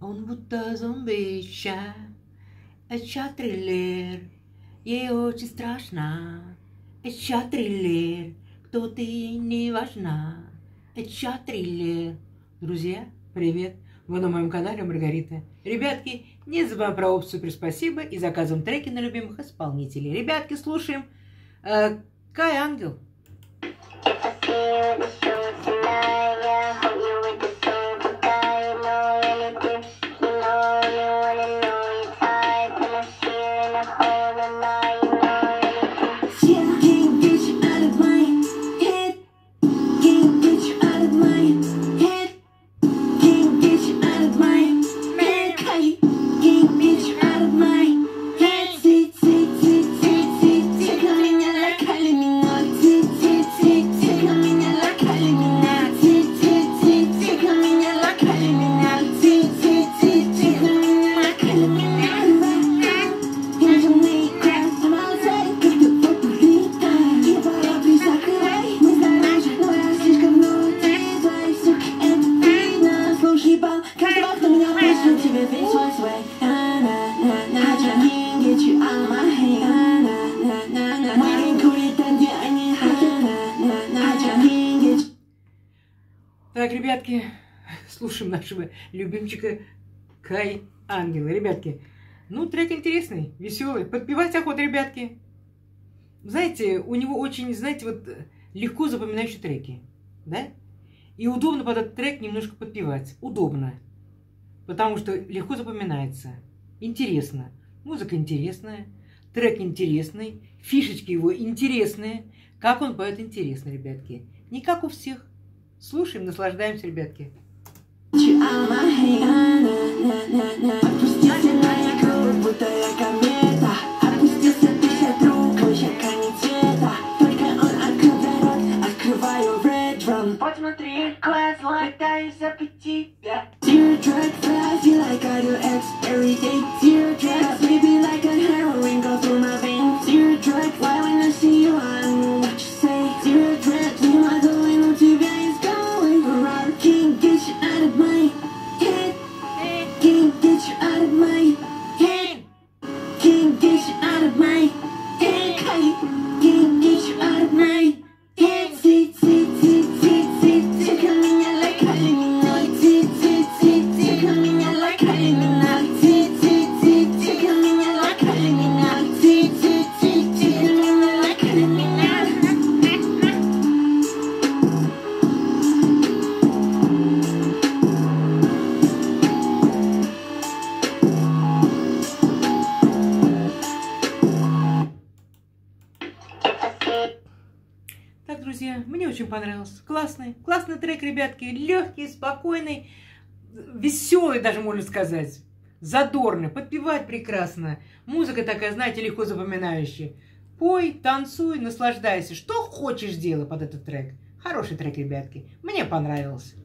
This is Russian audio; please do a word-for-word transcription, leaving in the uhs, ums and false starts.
Он будто зомбища, это триллер, ей очень страшно. Это триллер, кто ты, не важна. Это триллер. Друзья, привет! Вы на моем канале Маргарита. Ребятки, не забываем про опцию «Супер спасибо» и заказываем треки на любимых исполнителей. Ребятки, слушаем э, Кай Ангел. Так, ребятки, слушаем нашего любимчика Кай Ангела. Ребятки, ну, трек интересный, веселый. Подпевать охота, ребятки. Знаете, у него очень, знаете, вот легко запоминающие треки, да? И удобно под этот трек немножко подпевать. Удобно. Потому что легко запоминается. Интересно. Музыка интересная. Трек интересный. Фишечки его интересные. Как он поет, интересно, ребятки. Не как у всех. Слушаем, наслаждаемся, ребятки. Посмотри, класс, латаюсь за пяти. Так, друзья, мне очень понравился. Классный, классный трек, ребятки. Легкий, спокойный, веселый даже, можно сказать. Задорный, подпевать прекрасно. Музыка такая, знаете, легко запоминающая. Пой, танцуй, наслаждайся. Что хочешь делай под этот трек. Хороший трек, ребятки. Мне понравился.